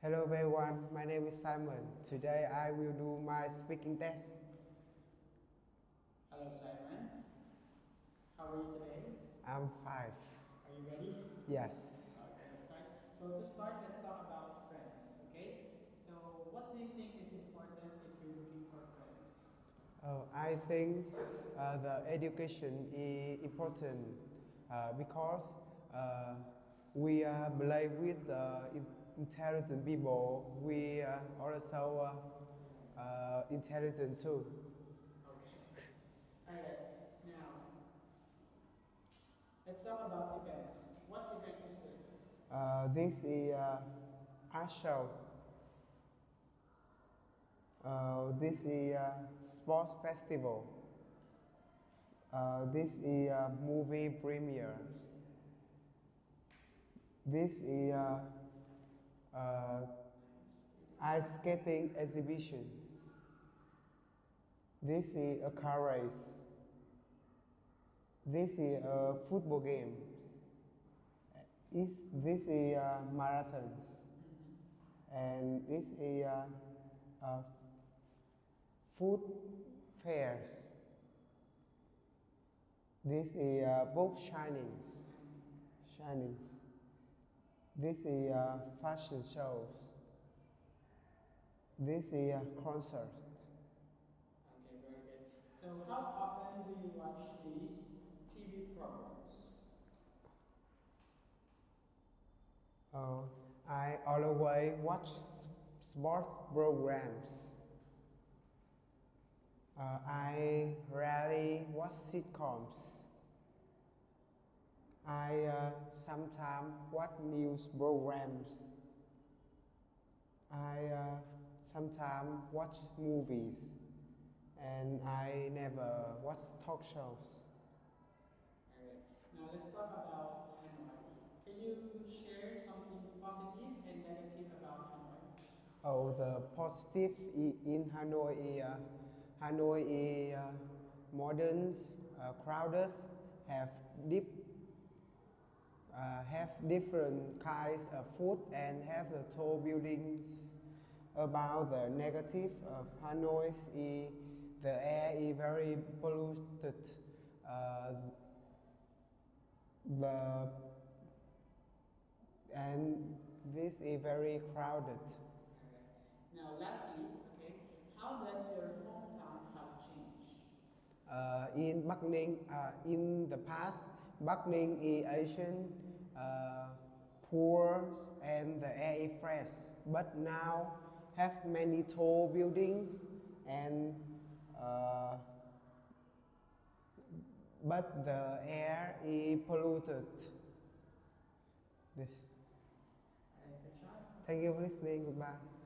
Hello everyone, my name is Simon. Today I will do my speaking test. Hello Simon, how are you today? I'm 5. Are you ready? Yes. Okay, let's start. So to start, let's talk about friends, okay? So what do you think is important if you're looking for friends? I think the education is important because we play with intelligent people. We also intelligent too. Okay. Alright, now let's talk about events. What event is this? This is art show. This is sports festival. This is movie premieres. This is uh, ice skating exhibition. This is a car race. This is football games. This is marathons. And this is uh, food fairs. This is book shinings. This is fashion shows. This is concert. Okay, very good. So how often do you watch these TV programs? I always watch sports programs. I rarely watch sitcoms. I sometimes watch news programs. I sometimes watch movies. And I never watch talk shows. Alright, now let's talk about Hanoi. Can you share something positive and negative about Hanoi? Oh, the positive in Hanoi is modern, crowded, have have different kinds of food and have the tall buildings. About the negative of Hanoi is the air is very polluted. The and this is very crowded. Alright. Now, lastly, okay, how does your hometown have changed? In Bắc Ninh, in the past, Bắc Ninh is Asian, poor, and the air is fresh. But now have many tall buildings and but the air is polluted. This. Alright, good job. Thank you for listening. Goodbye.